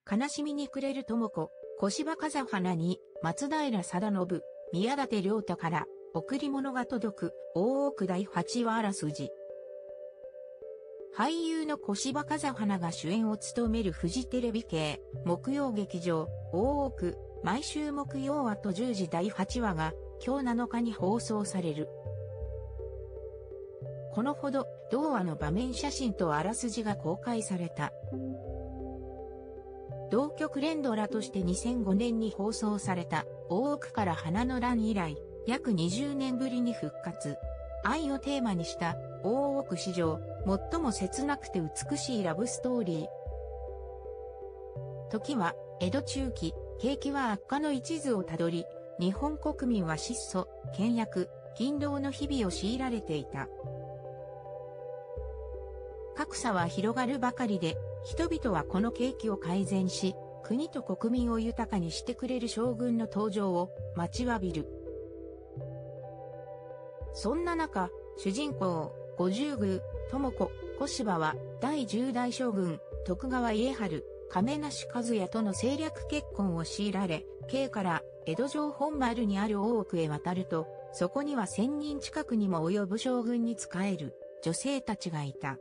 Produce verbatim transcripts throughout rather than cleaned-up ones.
悲しみに暮れる智子、小芝風花に、松平定信、宮舘良太から、贈り物が届く、大奥だいはちわあらすじ。俳優の小芝風花が主演を務めるフジテレビ系、木曜劇場、大奥、毎週木曜あとじゅうじだいはちわが、今日なのかに放送される。このほど、同話の場面写真とあらすじが公開された。同局連ドラとしてにせんごねんに放送された大奥から花の乱以来、約にじゅうねんぶりに復活。愛をテーマにした大奥史上最も切なくて美しいラブストーリー。時は江戸中期、景気は悪化の一途をたどり、日本国民は質素、倹約、勤労の日々を強いられていた。格差は広がるばかりで、人々はこの景気を改善し、国と国民を豊かにしてくれる将軍の登場を待ちわびる。そんな中、主人公、五十宮、智子、小芝は、第十代将軍、徳川家治、亀梨和也との政略結婚を強いられ、京から江戸城本丸にある大奥へ渡ると、そこには千人近くにも及ぶ将軍に仕える女性たちがいた。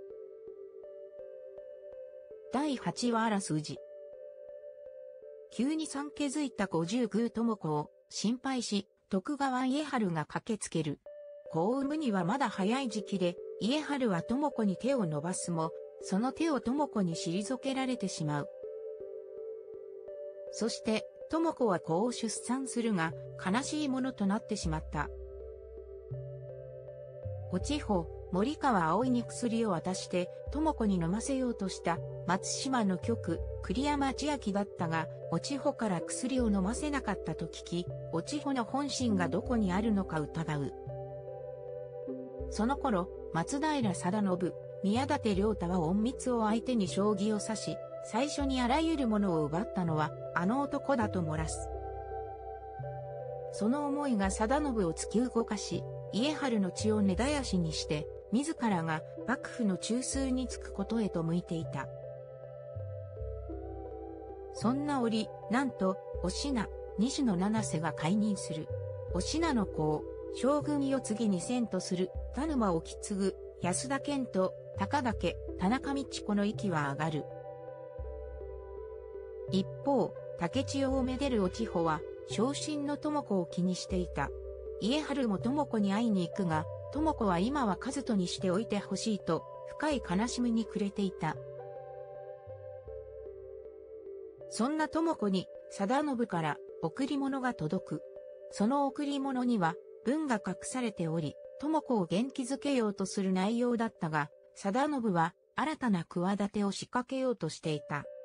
だいはちわあらすじ。急に産気づいた五十宮智子を心配し、徳川家治が駆けつける。子を産むにはまだ早い時期で、家治は智子に手を伸ばすも、その手を智子に退けられてしまう。そして、智子は子を出産するが、悲しいものとなってしまった。お千穂、森川葵に薬を渡して、智子に飲ませようとした、松島の局、栗山千明だったが、お千穂から薬を飲ませなかったと聞き、お千穂の本心がどこにあるのか疑う。その頃、松平定信、宮舘良太は隠密を相手に将棋を指し、最初にあらゆるものを奪ったのは、あの男だと漏らす。その思いが定信を突き動かし、家治の血を根絶やしにして、自らが幕府の中枢につくことへと向いていた。そんな折、なんと、お品、西野七瀬が解任する。お品の子を、将軍世継ぎに遷とする、田沼を引き継ぐ、安田健と、高岳、田中道子の息は上がる。一方、竹千代をめでるお千穂は、昇進の智子を気にしていた。家治も智子に会いに行くが、智子は今は和人にしておいてほしいと、深い悲しみに暮れていた。そんな智子に、定信から贈り物が届く。その贈り物には、文が隠されており、智子を元気づけようとする内容だったが、定信は新たな企てを仕掛けようとしていた。